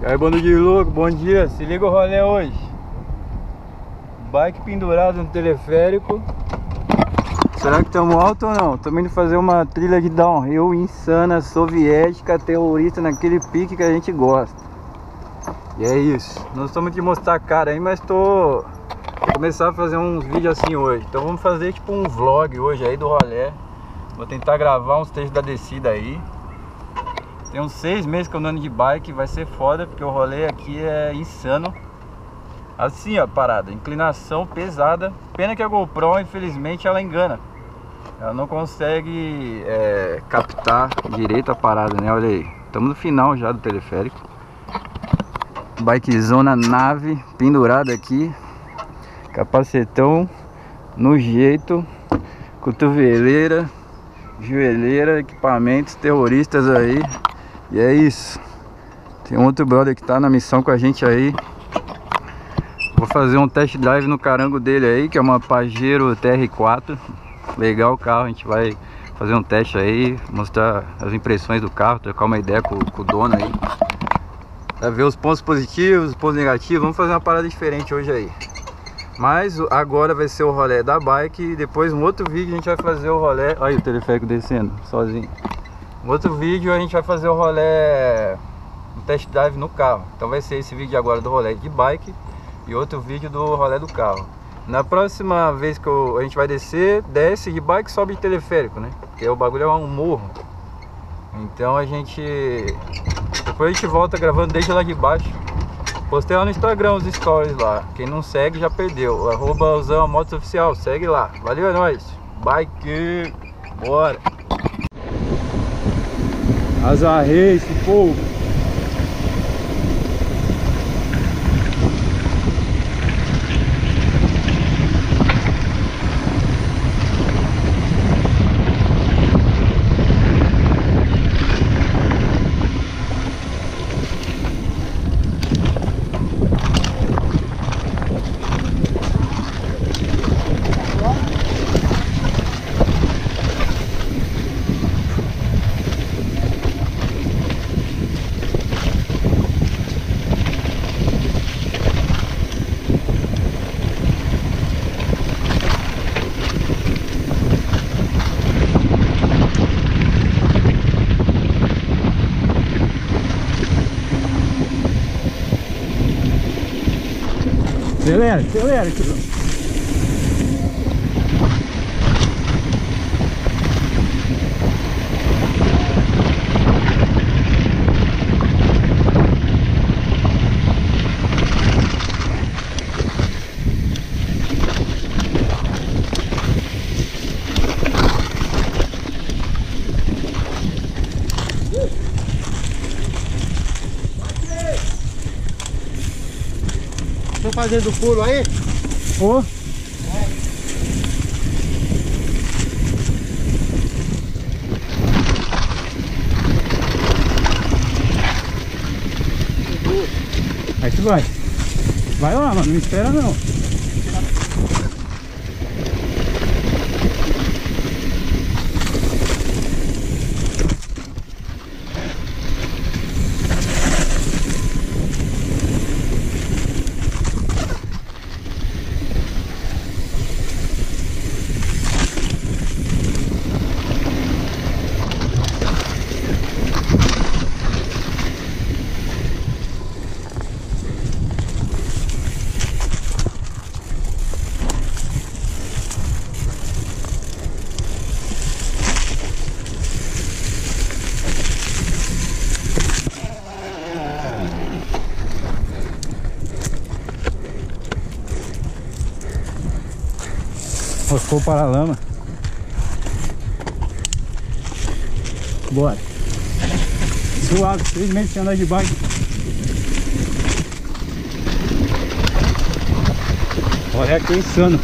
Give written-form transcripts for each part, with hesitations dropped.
E aí, bando de louco, bom dia. Se liga o rolê hoje. Bike pendurado no teleférico. Será que estamos alto ou não? Estamos indo fazer uma trilha de downhill insana, soviética, terrorista, naquele pique que a gente gosta. E é isso. Não estamos te mostrar a cara aí, mas vou começar a fazer uns vídeos assim hoje. Então vamos fazer tipo um vlog hoje aí do rolê. Vou tentar gravar uns trechos da descida aí. Tem uns 6 meses que eu ando de bike, vai ser foda, porque o rolê aqui é insano. Assim, ó, parada, inclinação pesada. Pena que a GoPro, infelizmente, ela engana. Ela não consegue captar direito a parada, né? Olha aí, estamos no final já do teleférico. Bikezona nave, pendurada aqui. Capacetão no jeito. Cotoveleira, joelheira, equipamentos terroristas aí. E é isso. Tem um outro brother que tá na missão com a gente aí. Vou fazer um test drive no carango dele aí, que é uma Pajero TR4. Legal o carro, a gente vai fazer um teste aí, mostrar as impressões do carro, trocar uma ideia com o dono aí, pra ver os pontos positivos, os pontos negativos. Vamos fazer uma parada diferente hoje aí. Mas agora vai ser o rolê da bike e depois um outro vídeo a gente vai fazer o rolê. Olha o teleférico descendo sozinho. Um outro vídeo a gente vai fazer o rolê, um test drive no carro. Então vai ser esse vídeo agora do rolê de bike e outro vídeo do rolê do carro. Na próxima vez que a gente vai descer, desce de bike e sobe de teleférico, né? Porque o bagulho é um morro. Então depois a gente volta gravando desde lá de baixo. Postei lá no Instagram os stories lá. Quem não segue já perdeu. @OzãoMotosoficial, segue lá. Valeu, é nóis. Bike, bora. Asa Race, povo. Acelera, acelera, tio. Tô fazendo pulo aí? Ô. Aí tu vai. Vai lá, mano. Não espera não. Ficou para a lama. Bora. Suave, 3 meses sem andar de bike. Olha que insano.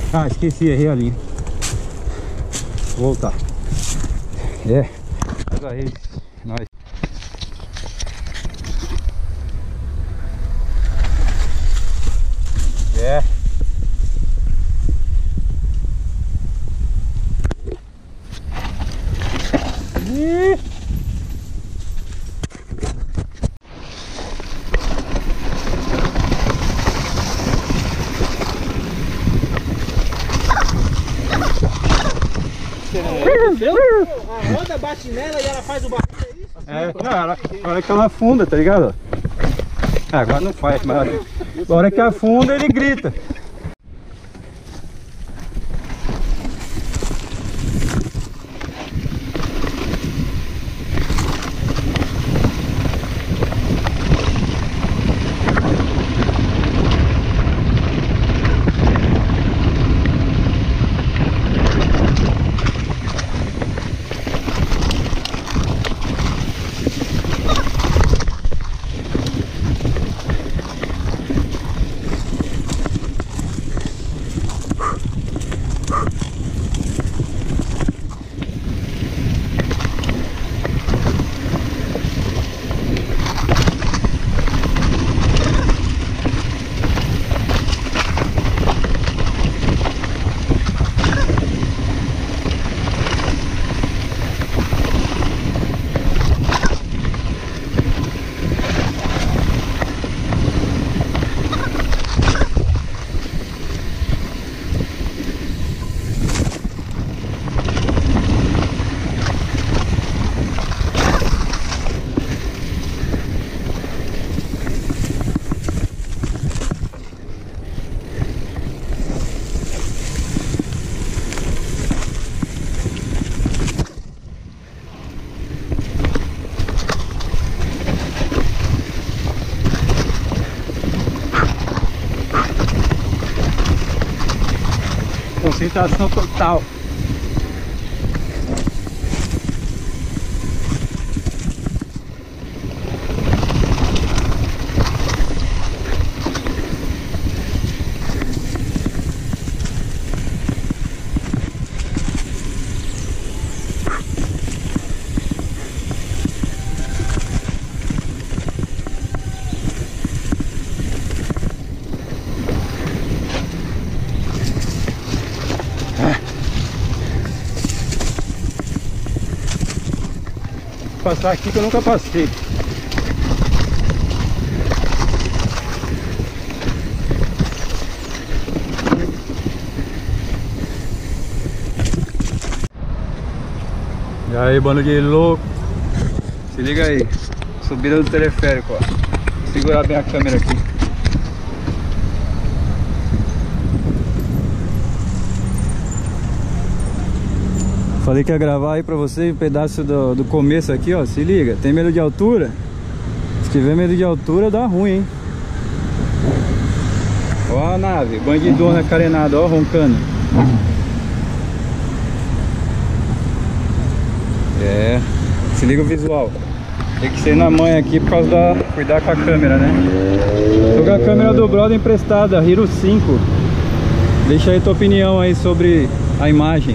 Ah, esqueci, errei a linha. Vou voltar. É. Aí, nós. É. A roda bate nela e ela faz o barulho, é isso? É, não, a hora que ela afunda, tá ligado? Ah, agora não faz, mas a hora que afunda ele grita. Concentração total. Passar aqui que eu nunca passei. E aí, bando de louco. Se liga aí. Subida do teleférico, ó. Vou segurar bem a câmera aqui. Falei que ia gravar aí pra você um pedaço do começo aqui, ó. Se liga, tem medo de altura? Se tiver medo de altura, dá ruim, hein? Ó a nave, bandidona carenada, ó, roncando. É, se liga o visual. Tem que ser na manha aqui por causa da... cuidar com a câmera, né? Tô com a câmera do brother emprestada, Hero 5. Deixa aí tua opinião aí sobre a imagem.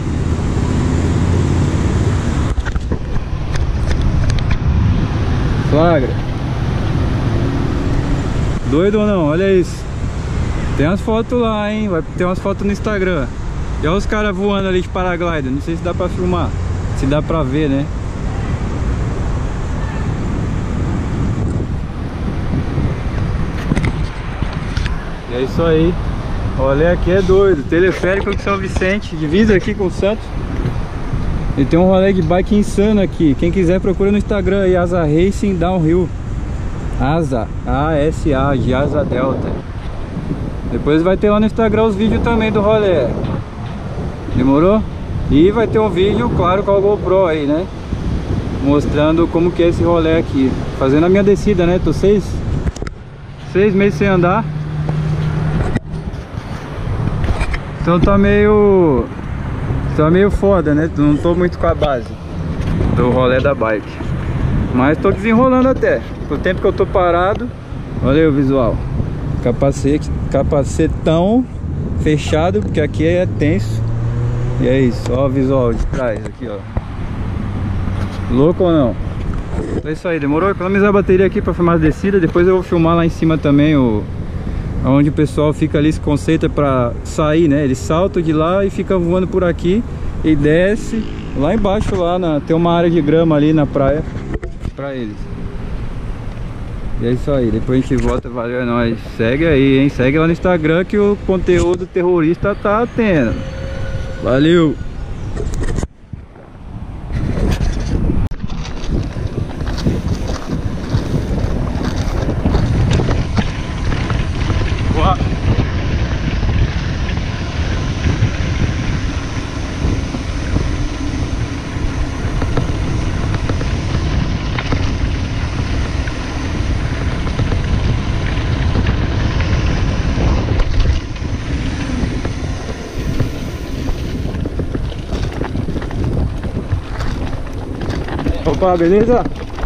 Flagra. Doido ou não? Olha isso. Tem umas fotos lá, hein? Vai ter umas fotos no Instagram. E olha os caras voando ali de paraglider. Não sei se dá pra filmar. Se dá pra ver, né? E é isso aí. Olha, aqui é doido. Teleférico de São Vicente. Divisa aqui com o Santos. E tem um rolê de bike insano aqui. Quem quiser procura no Instagram aí, Asa Racing Downhill. Asa, A-S-A, de Asa Delta. Depois vai ter lá no Instagram os vídeos também do rolê. Demorou? E vai ter um vídeo, claro, com a GoPro aí, né? Mostrando como que é esse rolê aqui. Fazendo a minha descida, né? Tô 6 meses sem andar. Então tá meio foda, né? Não tô muito com a base do rolê da bike. Mas tô desenrolando até. O tempo que eu tô parado. Olha aí o visual. Capacetão fechado, porque aqui é tenso. E é isso, ó o visual de trás aqui, ó. Louco ou não? É isso aí, demorou? Economizar a bateria aqui pra filmar a descida. Depois eu vou filmar lá em cima também onde o pessoal fica ali, se concentra pra sair, né? Eles saltam de lá e ficam voando por aqui e desce lá embaixo, tem uma área de grama ali na praia pra eles. E é isso aí, depois a gente volta, valeu, é nóis. Segue aí, hein? Segue lá no Instagram que o conteúdo terrorista tá tendo. Valeu! Opa, beleza?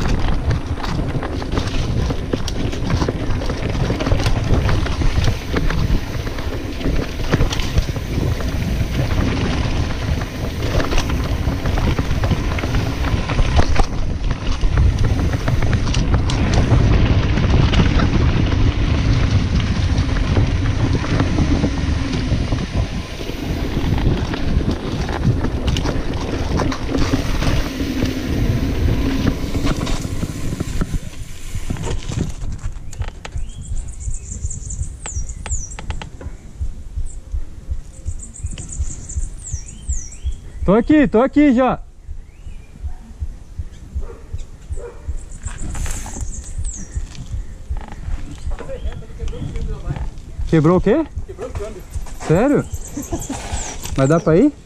Tô aqui já. Quebrou o quê? Quebrou o câmbio. Sério? Mas dá pra ir?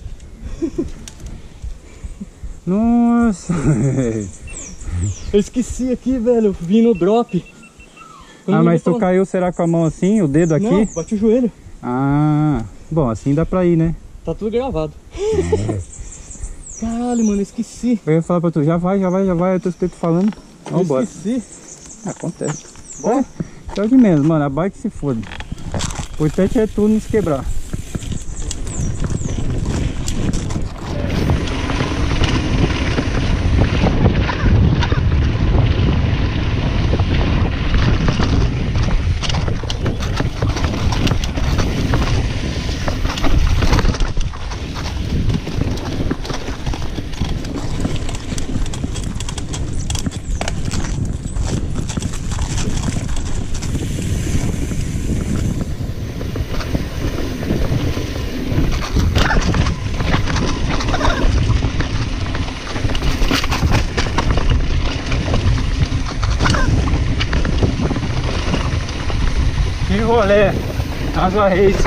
Nossa. Eu esqueci aqui, velho. Vim no drop. Ah, mas tu caiu, será com a mão assim, o dedo aqui? Não, bate o joelho. Ah, bom, assim dá pra ir, né? Tá tudo gravado. Caralho, mano, eu esqueci. Eu ia falar pra tu, já vai, eu tô falando. Vamos embora. Esqueci. Acontece. Bora? É o de menos, mano, a bike se foda. O importante é tu não se quebrar. Que rolê, Asa Race.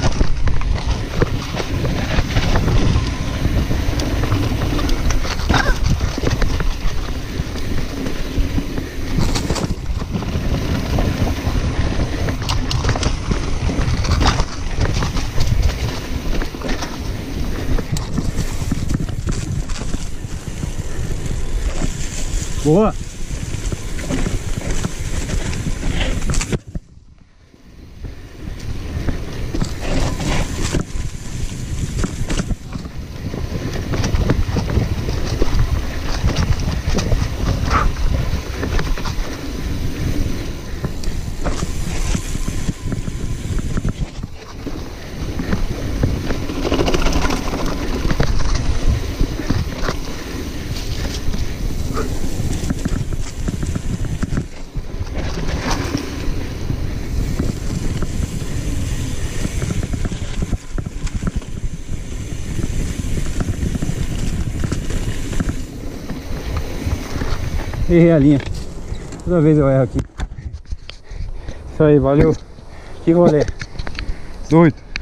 Boa. Errei a linha. Toda vez eu erro aqui. Isso aí, valeu. Que rolê. Doido.